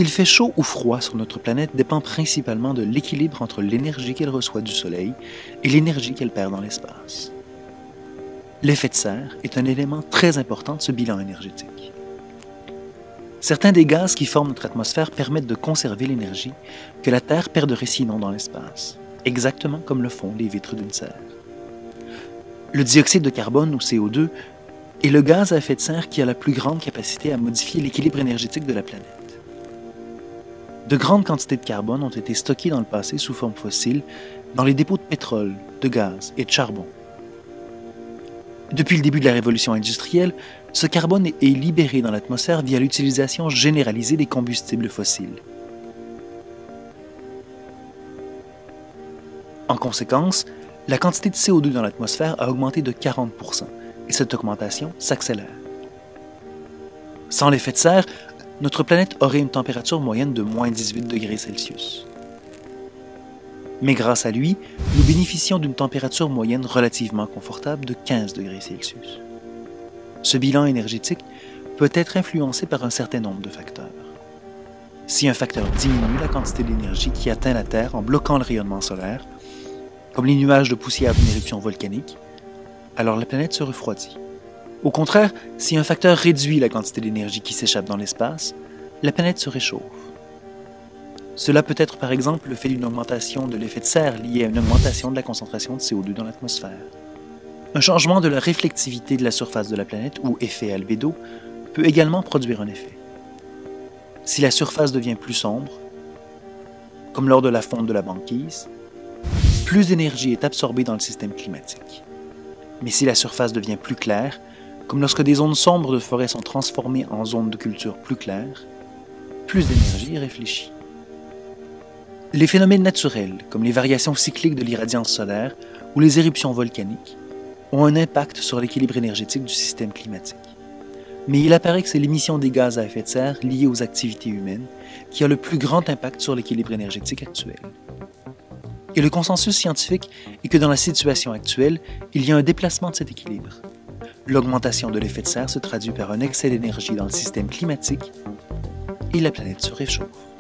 S'il fait chaud ou froid sur notre planète dépend principalement de l'équilibre entre l'énergie qu'elle reçoit du Soleil et l'énergie qu'elle perd dans l'espace. L'effet de serre est un élément très important de ce bilan énergétique. Certains des gaz qui forment notre atmosphère permettent de conserver l'énergie que la Terre perdrait sinon dans l'espace, exactement comme le font les vitres d'une serre. Le dioxyde de carbone ou CO2 est le gaz à effet de serre qui a la plus grande capacité à modifier l'équilibre énergétique de la planète. De grandes quantités de carbone ont été stockées dans le passé sous forme fossile dans les dépôts de pétrole, de gaz et de charbon. Depuis le début de la révolution industrielle, ce carbone est libéré dans l'atmosphère via l'utilisation généralisée des combustibles fossiles. En conséquence, la quantité de CO2 dans l'atmosphère a augmenté de 40%, et cette augmentation s'accélère. Sans l'effet de serre, notre planète aurait une température moyenne de moins 18 degrés Celsius. Mais grâce à lui, nous bénéficions d'une température moyenne relativement confortable de 15 degrés Celsius. Ce bilan énergétique peut être influencé par un certain nombre de facteurs. Si un facteur diminue la quantité d'énergie qui atteint la Terre en bloquant le rayonnement solaire, comme les nuages de poussière d'une éruption volcanique, alors la planète se refroidit. Au contraire, si un facteur réduit la quantité d'énergie qui s'échappe dans l'espace, la planète se réchauffe. Cela peut être par exemple le fait d'une augmentation de l'effet de serre liée à une augmentation de la concentration de CO2 dans l'atmosphère. Un changement de la réflectivité de la surface de la planète, ou effet albédo, peut également produire un effet. Si la surface devient plus sombre, comme lors de la fonte de la banquise, plus d'énergie est absorbée dans le système climatique. Mais si la surface devient plus claire, comme lorsque des zones sombres de forêt sont transformées en zones de culture plus claires, plus d'énergie est réfléchie. Les phénomènes naturels, comme les variations cycliques de l'irradiance solaire ou les éruptions volcaniques, ont un impact sur l'équilibre énergétique du système climatique. Mais il apparaît que c'est l'émission des gaz à effet de serre liées aux activités humaines qui a le plus grand impact sur l'équilibre énergétique actuel. Et le consensus scientifique est que dans la situation actuelle, il y a un déplacement de cet équilibre. L'augmentation de l'effet de serre se traduit par un excès d'énergie dans le système climatique et la planète se réchauffe.